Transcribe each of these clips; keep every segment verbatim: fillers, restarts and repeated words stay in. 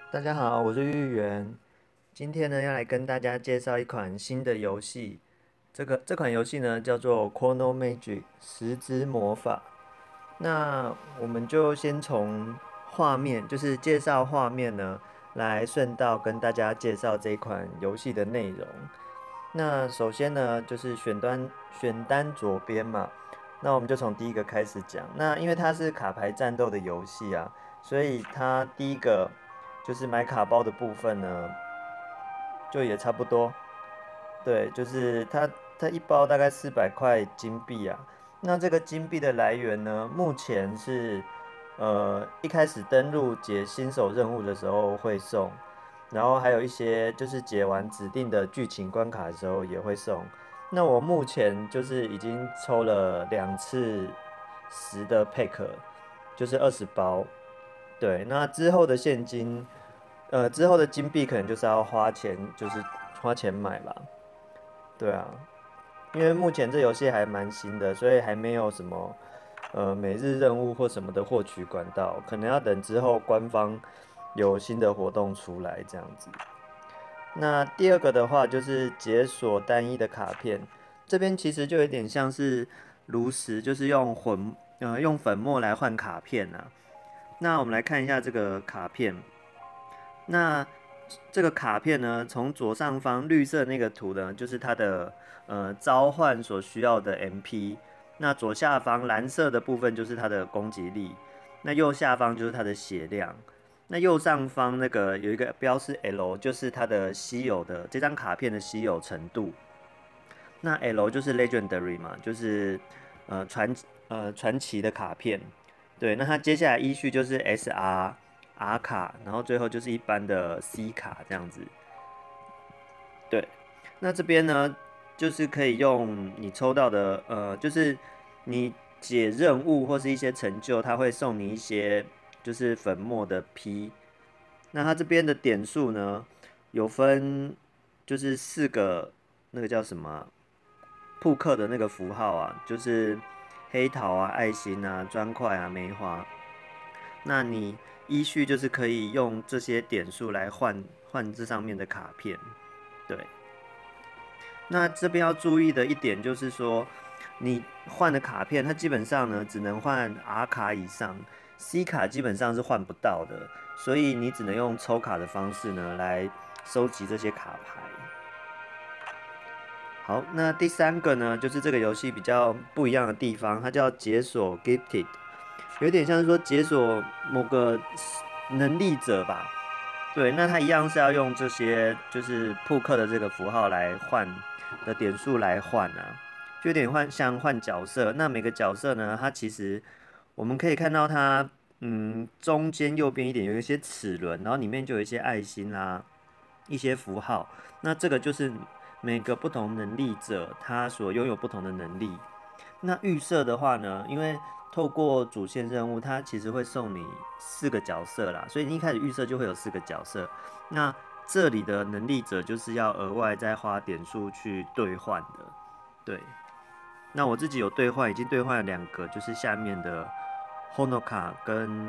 大家好，我是玉圆。今天呢，要来跟大家介绍一款新的游戏。这个这款游戏呢，叫做《Chrono Magic》时之魔法。那我们就先从画面，就是介绍画面呢，来顺道跟大家介绍这一款游戏的内容。那首先呢，就是选单选单左边嘛，那我们就从第一个开始讲。那因为它是卡牌战斗的游戏啊，所以它第一个就是买卡包的部分呢，就也差不多。对，就是它它一包大概四百块金币啊。那这个金币的来源呢，目前是呃一开始登录解新手任务的时候会送，然后还有一些就是解完指定的剧情关卡的时候也会送。那我目前就是已经抽了两次十的 pack，就是二十包。对，那之后的现金，呃，之后的金币可能就是要花钱，就是花钱买吧。对啊，因为目前这游戏还蛮新的，所以还没有什么呃每日任务或什么的获取管道，可能要等之后官方有新的活动出来这样子。那第二个的话就是解锁单一的卡片，这边其实就有点像是炉石，就是用混呃用粉末来换卡片啊。那我们来看一下这个卡片，那这个卡片呢，从左上方绿色那个图呢，就是它的呃召唤所需要的 M P。那左下方蓝色的部分就是它的攻击力，那右下方就是它的血量。那右上方那个有一个标示 L，就是它的稀有的这张卡片的稀有程度。那 L 就是 Legendary 嘛，就是呃传呃传奇的卡片。对，那它接下来依序就是 S R R 卡，然后最后就是一般的 C 卡这样子。对，那这边呢，就是可以用你抽到的，呃，就是你解任务或是一些成就，它会送你一些就是粉末的 P。那它这边的点数呢，有分就是四个那个叫什么啊扑克的那个符号啊，就是黑桃啊、爱心啊、砖块啊、梅花。那你依序就是可以用这些点数来换换这上面的卡片。对，那这边要注意的一点就是说，你换的卡片，它基本上呢只能换 R 卡以上，C 卡基本上是换不到的，所以你只能用抽卡的方式呢来收集这些卡牌。好，那第三个呢，就是这个游戏比较不一样的地方，它叫解锁 Gifted，有点像是说解锁某个能力者吧。对，那它一样是要用这些就是扑克的这个符号来换的点数来换啊，就有点换像换角色。那每个角色呢，它其实我们可以看到它，嗯，中间右边一点有一些齿轮，然后里面就有一些爱心啦、一些符号。那这个就是每个不同能力者他所拥有不同的能力。那预设的话呢，因为透过主线任务，它其实会送你四个角色啦，所以你一开始预设就会有四个角色。那这里的能力者就是要额外再花点数去兑换的。对，那我自己有兑换，已经兑换了两个，就是下面的 Honoka 跟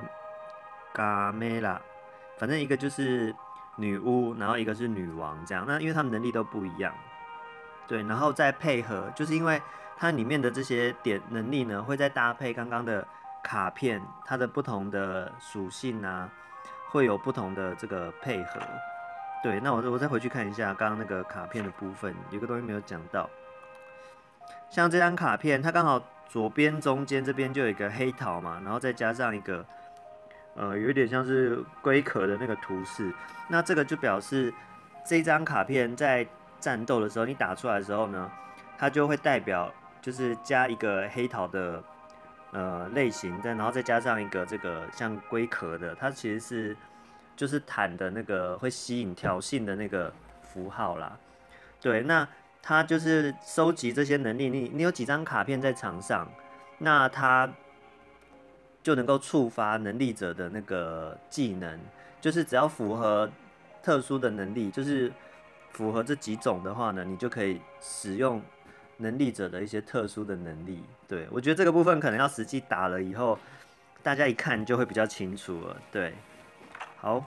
Gamela，反正一个就是女巫，然后一个是女王这样。那因为他们能力都不一样。对，然后再配合，就是因为它里面的这些点能力呢，会再搭配刚刚的卡片，它的不同的属性啊，会有不同的这个配合。对，那我我再回去看一下刚刚那个卡片的部分，有个东西没有讲到，像这张卡片，它刚好左边中间这边就有一个黑桃嘛，然后再加上一个呃，有点像是龟壳的那个图示，那这个就表示这张卡片在战斗的时候，你打出来的时候呢，它就会代表就是加一个黑桃的呃类型，再然后再加上一个这个像龟壳的，它其实是就是坦的那个会吸引挑衅的那个符号啦。对，那它就是收集这些能力，你你有几张卡片在场上，那它就能够触发能力者的那个技能，就是只要符合特殊的能力，就是符合这几种的话呢，你就可以使用能力者的一些特殊的能力。对，我觉得这个部分可能要实际打了以后，大家一看就会比较清楚了。对，好，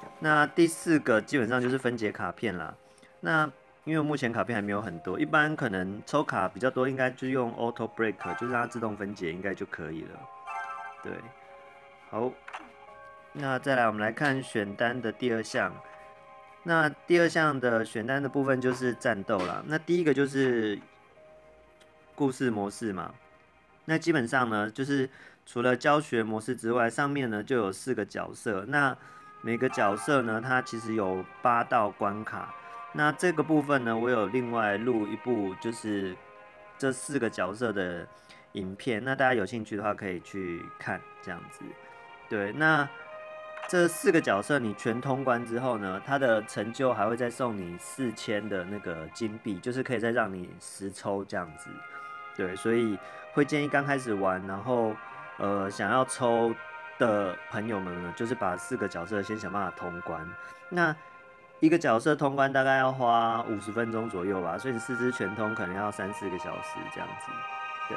那第四个基本上就是分解卡片啦。那因为目前卡片还没有很多，一般可能抽卡比较多，应该就用 Auto Break， 就是让它自动分解，应该就可以了。对，好，那再来我们来看选单的第二项。那第二项的选单的部分就是战斗啦。那第一个就是故事模式嘛。那基本上呢，就是除了教学模式之外，上面呢就有四个角色。那每个角色呢，它其实有八道关卡。那这个部分呢，我有另外录一部，就是这四个角色的影片。那大家有兴趣的话，可以去看这样子。对，那这四个角色你全通关之后呢，它的成就还会再送你四千的那个金币，就是可以再让你实抽这样子。对，所以会建议刚开始玩，然后呃想要抽的朋友们呢，就是把四个角色先想办法通关。那一个角色通关大概要花五十分钟左右吧，所以你四只全通可能要三四个小时这样子。对，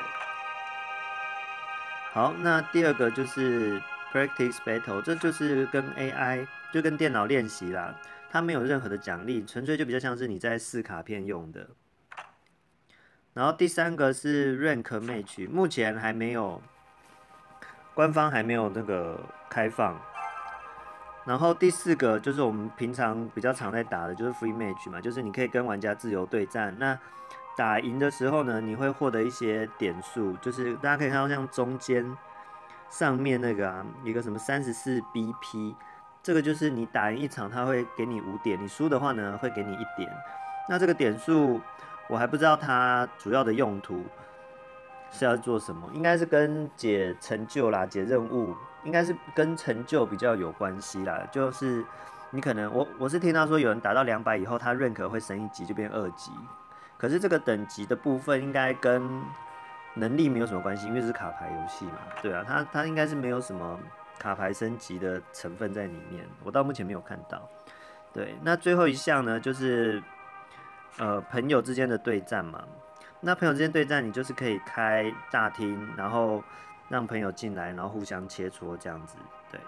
好，那第二个就是 practice battle， 这就是跟 A I 就跟电脑练习啦，它没有任何的奖励，纯粹就比较像是你在试卡片用的。然后第三个是 rank match， 目前还没有，官方还没有那个开放。然后第四个就是我们平常比较常在打的，就是 free match 嘛，就是你可以跟玩家自由对战。那打赢的时候呢，你会获得一些点数，就是大家可以看到像中间上面那个啊，一个什么三十四 B P， 这个就是你打赢一场，它会给你五点，你输的话呢，会给你一点。那这个点数我还不知道它主要的用途是要做什么，应该是跟解成就啦、解任务，应该是跟成就比较有关系啦。就是你可能我我是听到说有人打到两百以后，他 rank 会升一级就变二级，可是这个等级的部分应该跟能力没有什么关系，因为这是卡牌游戏嘛。对啊，它它应该是没有什么卡牌升级的成分在里面，我到目前没有看到。对，那最后一项呢，就是呃朋友之间的对战嘛。那朋友之间对战，你就是可以开大厅，然后让朋友进来，然后互相切磋这样子。对，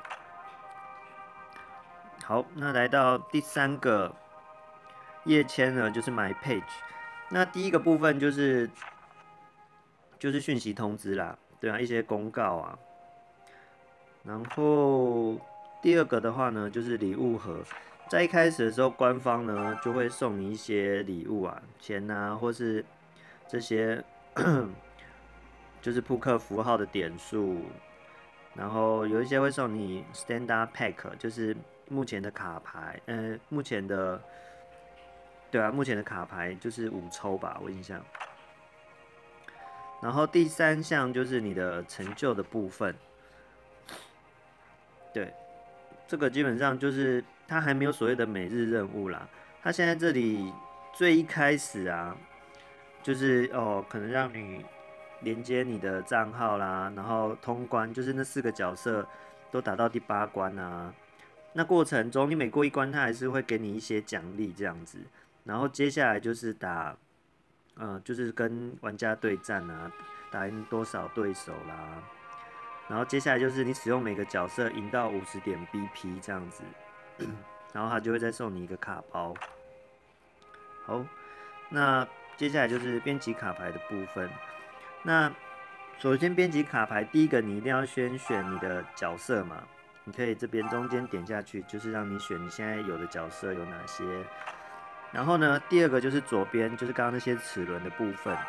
好，那来到第三个页签呢，就是 My Page。那第一个部分就是就是讯息通知啦，对啊，一些公告啊。然后第二个的话呢，就是礼物盒。在一开始的时候，官方呢就会送你一些礼物啊，钱啊，或是这些就是扑克符号的点数，然后有一些会送你 Standard Pack，就是目前的卡牌，呃，目前的，对啊，目前的卡牌就是五抽吧，我印象。然后第三项就是你的成就的部分，对，这个基本上就是它还没有所谓的每日任务啦，它现在这里最一开始啊，就是哦，可能让你连接你的账号啦，然后通关，就是那四个角色都打到第八关啊。那过程中你每过一关，它还是会给你一些奖励这样子。然后接下来就是打，呃，就是跟玩家对战啊，打赢多少对手啦。然后接下来就是你使用每个角色赢到五十点 B P 这样子，然后他就会再送你一个卡包。好，那接下来就是编辑卡牌的部分。那首先编辑卡牌，第一个你一定要先选你的角色嘛，你可以这边中间点下去，就是让你选你现在有的角色有哪些。然后呢，第二个就是左边，就是刚刚那些齿轮的部分。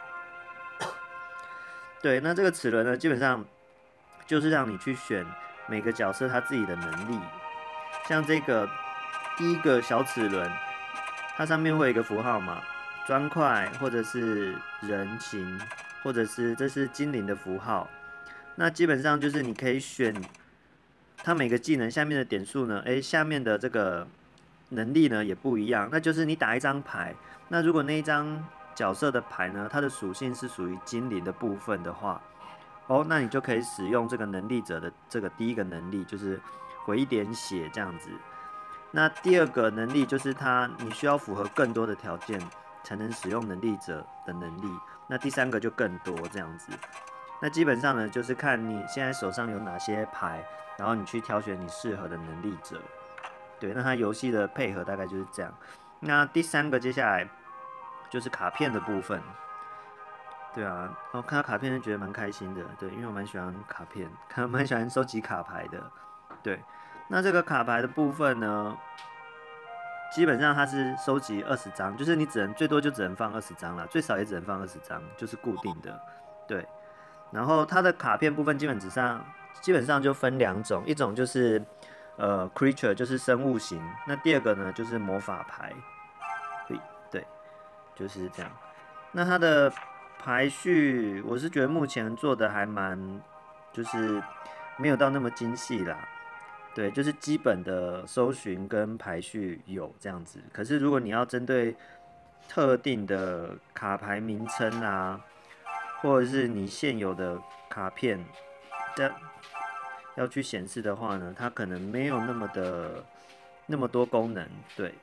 对，那这个齿轮呢，基本上就是让你去选每个角色他自己的能力。像这个第一个小齿轮，它上面会有一个符号嘛，砖块或者是人形，或者是这是精灵的符号。那基本上就是你可以选它每个技能下面的点数呢，诶，下面的这个能力呢也不一样。那就是你打一张牌，那如果那一张角色的牌呢，它的属性是属于精灵的部分的话，哦，那你就可以使用这个能力者的这个第一个能力，就是回一点血这样子。那第二个能力就是它，你需要符合更多的条件才能使用能力者的能力。那第三个就更多这样子。那基本上呢，就是看你现在手上有哪些牌，然后你去挑选你适合的能力者。 对，那它游戏的配合大概就是这样。那第三个接下来就是卡片的部分。对啊，我看到卡片就觉得蛮开心的，对，因为我蛮喜欢卡片，看蛮喜欢收集卡牌的，对。那这个卡牌的部分呢，基本上它是收集二十张，就是你只能最多就只能放二十张啦，最少也只能放二十张，就是固定的，对。然后它的卡片部分基本上基本上就分两种，一种就是呃 creature 就是生物型，那第二个呢就是魔法牌，对对，就是这样。那它的排序，我是觉得目前做的还蛮，就是没有到那么精细啦。对，就是基本的搜寻跟排序有这样子。可是如果你要针对特定的卡牌名称啊，或者是你现有的卡片的要去显示的话呢，它可能没有那么的那么多功能。对，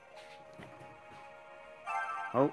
好。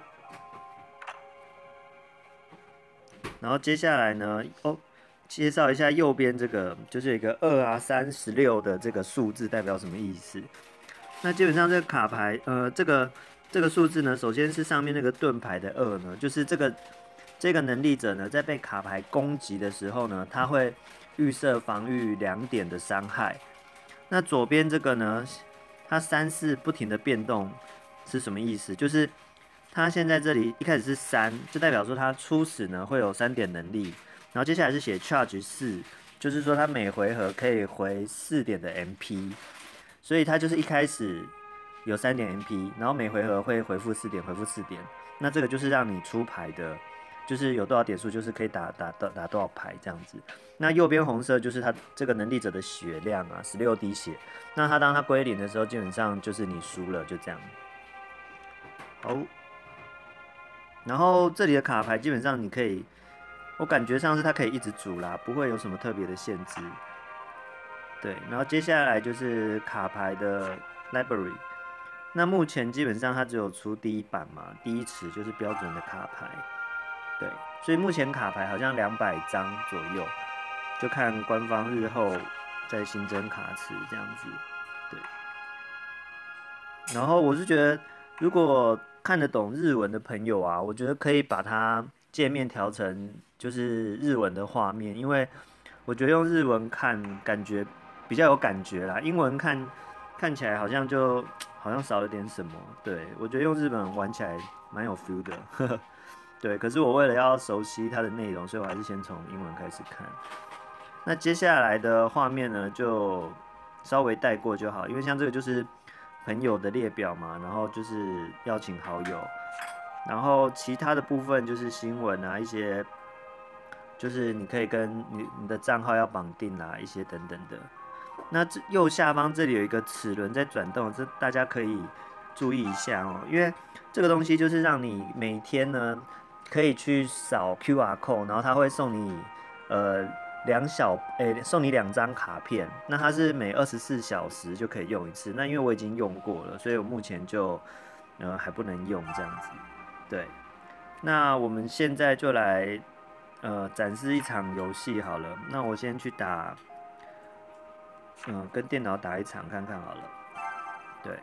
然后接下来呢，哦，介绍一下右边这个，就是有一个二啊、三、十六的这个数字代表什么意思？那基本上这个卡牌，呃，这个这个数字呢，首先是上面那个盾牌的二呢，就是这个这个能力者呢，在被卡牌攻击的时候呢，他会预设防御两点的伤害。那左边这个呢，它三四不停的变动是什么意思？就是它现在这里一开始是三，就代表说它初始呢会有三点能力，然后接下来是写 charge 四，就是说它每回合可以回四点的 M P， 所以它就是一开始有三点 M P， 然后每回合会回复四点，回复四点，那这个就是让你出牌的，就是有多少点数就是可以打打打打多少牌这样子。那右边红色就是它这个能力者的血量啊，十六滴血。那它当它归零的时候，基本上就是你输了，就这样。好。然后这里的卡牌基本上你可以，我感觉上是它可以一直组啦，不会有什么特别的限制。对，然后接下来就是卡牌的 library。那目前基本上它只有出第一版嘛，第一池就是标准的卡牌。对，所以目前卡牌好像两百张左右，就看官方日后再新增卡池这样子。对。然后我是觉得，如果看得懂日文的朋友啊，我觉得可以把它界面调成就是日文的画面，因为我觉得用日文看感觉比较有感觉啦，英文看看起来好像就好像少了点什么。对，我觉得用日本玩起来蛮有 feel 的，呵呵。对，可是我为了要熟悉它的内容，所以我还是先从英文开始看。那接下来的画面呢，就稍微带过就好，因为像这个就是朋友的列表嘛，然后就是邀请好友，然后其他的部分就是新闻啊，一些就是你可以跟你你的账号要绑定啊，一些等等的。那右下方这里有一个齿轮在转动，这大家可以注意一下哦，因为这个东西就是让你每天呢可以去扫 Q R code， 然后它会送你呃。两小诶、欸，送你两张卡片，那它是每二十四小时就可以用一次。那因为我已经用过了，所以我目前就呃还不能用这样子。对，那我们现在就来呃展示一场游戏好了。那我先去打，嗯、呃，跟电脑打一场看看好了。对，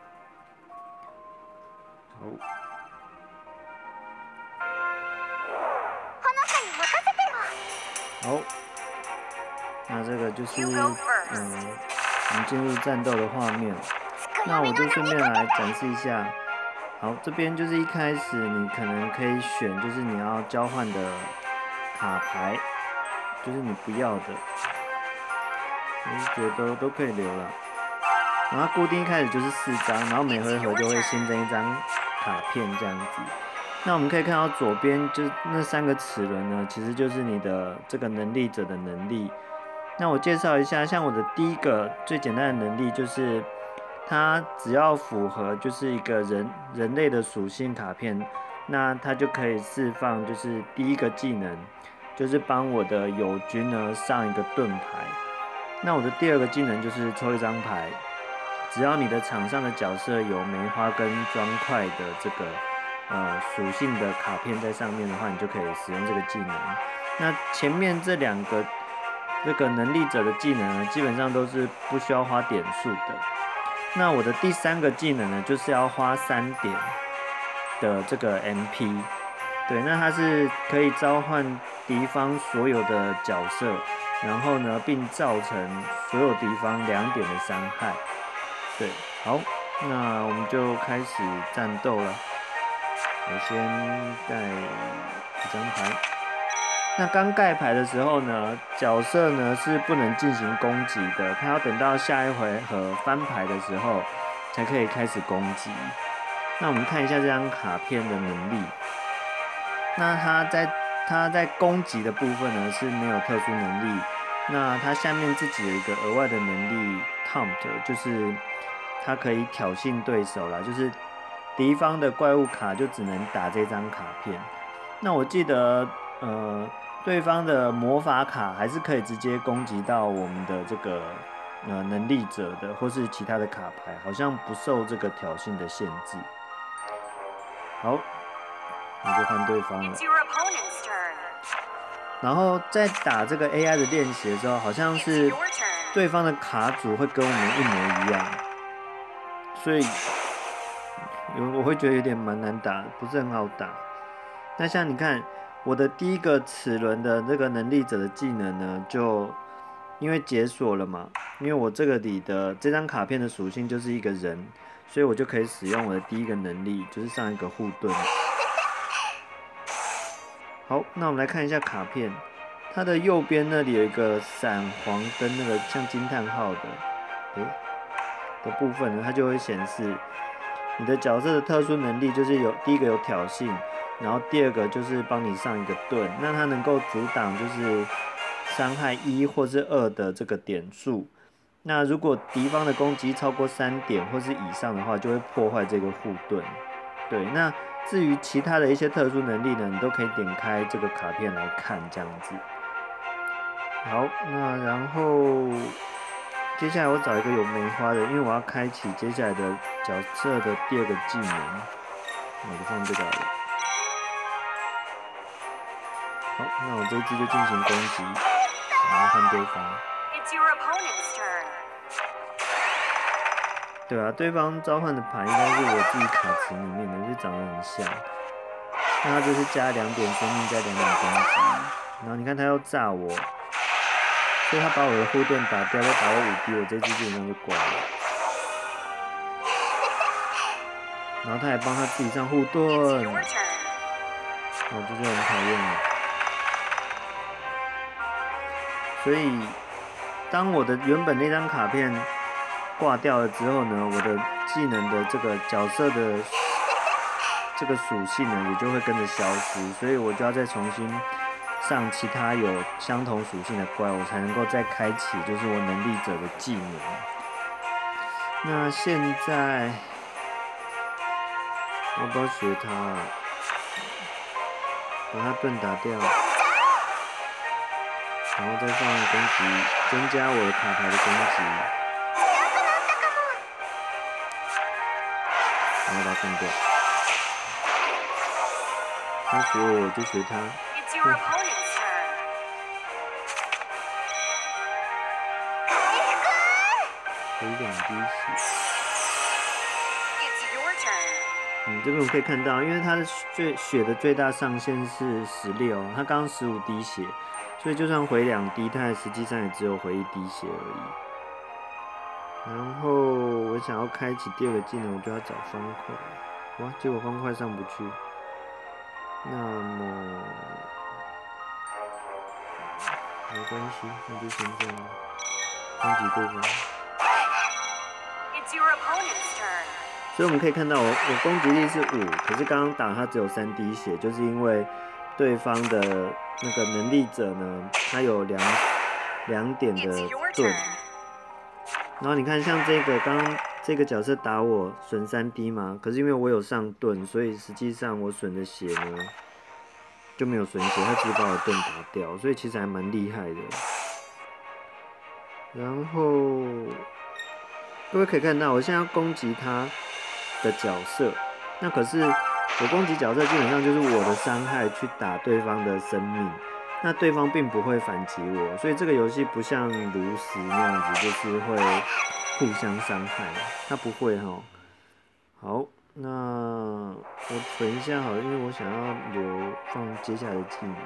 好。好。那这个就是嗯，我们进入战斗的画面。那我就顺便来展示一下。好，这边就是一开始你可能可以选，就是你要交换的卡牌，就是你不要的，我是觉得都可以留了。然后固定一开始就是四张，然后每回合就会新增一张卡片这样子。那我们可以看到左边就那三个齿轮呢，其实就是你的这个能力者的能力。那我介绍一下，像我的第一个最简单的能力就是，它只要符合就是一个人人类的属性卡片，那它就可以释放就是第一个技能，就是帮我的友军呢上一个盾牌。那我的第二个技能就是抽一张牌，只要你的场上的角色有梅花跟砖块的这个呃属性的卡片在上面的话，你就可以使用这个技能。那前面这两个。这个能力者的技能呢，基本上都是不需要花点数的， 那我的第三个技能呢，就是要花三点的这个 M P， 对，那它是可以召唤敌方所有的角色，然后呢，并造成所有敌方两点的伤害。对，好，那我们就开始战斗了。我先盖一张牌。那刚盖牌的时候呢，角色呢是不能进行攻击的，他要等到下一回合翻牌的时候才可以开始攻击。那我们看一下这张卡片的能力。那他在他在攻击的部分呢是没有特殊能力。那他下面自己有一个额外的能力 ，Taunt， 就是他可以挑衅对手啦，就是敌方的怪物卡就只能打这张卡片。那我记得呃。对方的魔法卡还是可以直接攻击到我们的这个呃能力者的，或是其他的卡牌，好像不受这个挑衅的限制。好，那就换对方了。然后在打这个 A I 的练习的时候，好像是对方的卡组会跟我们一模一样，所以有我会觉得有点蛮难打，不是很好打。那像你看。我的第一个齿轮的这个能力者的技能呢，就因为解锁了嘛，因为我这个里的这张卡片的属性就是一个人，所以我就可以使用我的第一个能力，就是上一个护盾。好，那我们来看一下卡片，它的右边那里有一个闪黄灯，那个像惊叹号的，诶、欸、的部分呢，它就会显示你的角色的特殊能力，就是有第一个有挑衅。然后第二个就是帮你上一个盾，那它能够阻挡就是伤害一或是二的这个点数。那如果敌方的攻击超过三点或是以上的话，就会破坏这个护盾。对，那至于其他的一些特殊能力呢，你都可以点开这个卡片来看，这样子。好，那然后接下来我找一个有梅花的，因为我要开启接下来的角色的第二个技能，我就放这个好了。好，那我这一只就进行攻击，然后换对方。对啊，对方召唤的牌应该是我自己卡池里面的，就长得很像。那他就是加两点生命，加两点攻击。然后你看他要炸我，所以他把我的护盾打掉，再打我五滴，我这只基本上就挂了。然后他还帮他自己上护盾，我这就很讨厌了。所以，当我的原本那张卡片挂掉了之后呢，我的技能的这个角色的这个属性呢，也就会跟着消失，所以我就要再重新上其他有相同属性的怪，我才能够再开启就是我能力者的技能。那现在我不要学他，把他盾打掉。然后再放攻击，增加我的卡牌的攻击，然后把它干掉。他学我，我就学他。嗯、回两滴血。嗯，这边我们可以看到，因为他的最血的最大上限是十六，他刚刚十五滴血。所以就算回两滴，它实际上也只有回一滴血而已。然后我想要开启第二个技能，我就要找方块。哇，结果方块上不去。那么没关系，那就先这样。攻击对方。所以我们可以看到我，我攻击力是五，可是刚刚打他只有三滴血，就是因为对方的那个能力者呢，他有两两点的盾。然后你看，像这个刚刚这个角色打我损三滴嘛，可是因为我有上盾，所以实际上我损的血呢就没有损血，他只把我的盾打掉，所以其实还蛮厉害的。然后各位可以看到，我现在要攻击他的角色，那可是我攻击角色基本上就是我的伤害去打对方的生命，那对方并不会反击我，所以这个游戏不像炉石那样子，就是会互相伤害，它不会哈。好，那我存一下好了，因为我想要留放接下来的技能。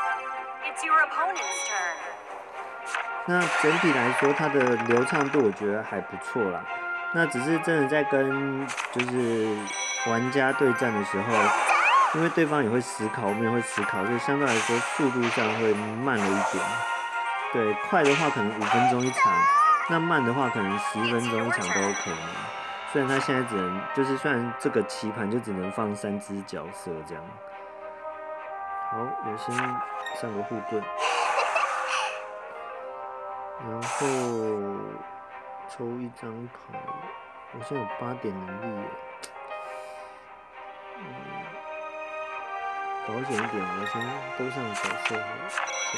那整体来说，它的流畅度我觉得还不错啦。那只是真的在跟就是玩家对战的时候，因为对方也会思考，我们也会思考，所以相对来说速度上会慢了一点。对，快的话可能五分钟一场，那慢的话可能十分钟一场都有可能。虽然他现在只能，就是虽然这个棋盘就只能放三只角色这样。好，我先上个护盾。然后抽一张牌，我现在有八点能力耶，嗯，保险一点，我先都上角色好了，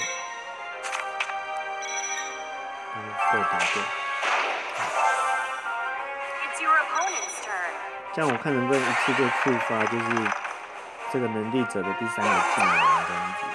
这样，把它打掉。这样我看能不能一次就触发，就是这个能力者的第三个技能这样子。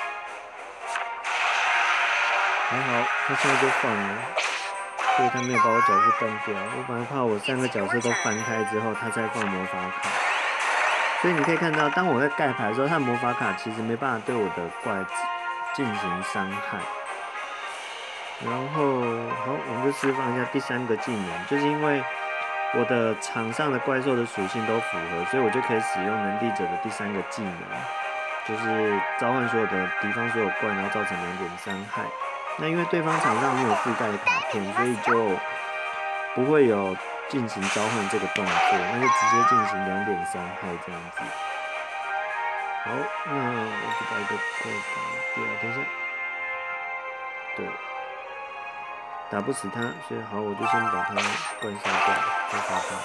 还好，他现在就放了，所以他没有把我角色干掉。我本来怕我三个角色都翻开之后，他再放魔法卡。所以你可以看到，当我在盖牌的时候，他的魔法卡其实没办法对我的怪进行伤害。然后，好，我们就释放一下第三个技能，就是因为我的场上的怪兽的属性都符合，所以我就可以使用能力者的第三个技能，就是召唤所有的敌方所有怪，然后造成两点伤害。那因为对方场上没有覆盖的卡片，所以就不会有进行召唤这个动作，那就直接进行两点伤害这样子。好，那我就把一个怪打掉，等一下，对，打不死他，所以好，我就先把他怪杀掉，再杀他。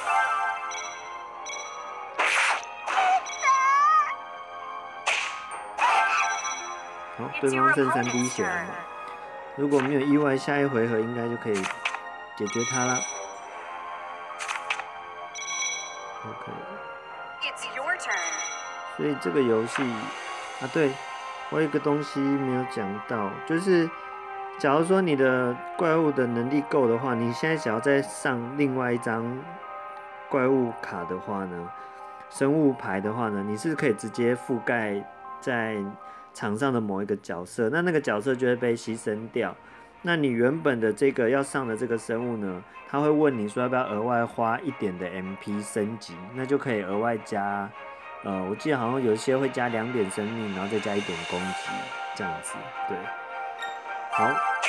好，对方剩三滴血了嘛。如果没有意外，下一回合应该就可以解决它了。OK。所以这个游戏啊，对，我有一个东西没有讲到，就是假如说你的怪物的能力够的话，你现在想要再上另外一张怪物卡的话呢，生物牌的话呢，你是可以直接覆盖在场上的某一个角色，那那个角色就会被牺牲掉。那你原本的这个要上的这个生物呢，他会问你说要不要额外花一点的 M P 升级，那就可以额外加，呃，我记得好像有一些会加两点生命，然后再加一点攻击，这样子，对。好，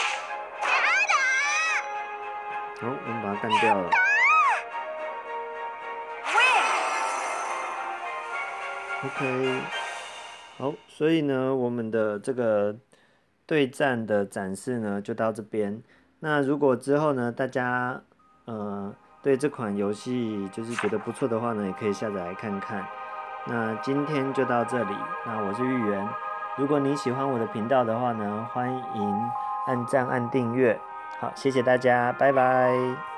好，我们把它干掉了。OK。好，所以呢，我们的这个对战的展示呢，就到这边。那如果之后呢，大家呃对这款游戏就是觉得不错的话呢，也可以下载来看看。那今天就到这里。那我是玉圆。如果你喜欢我的频道的话呢，欢迎按赞按订阅。好，谢谢大家，拜拜。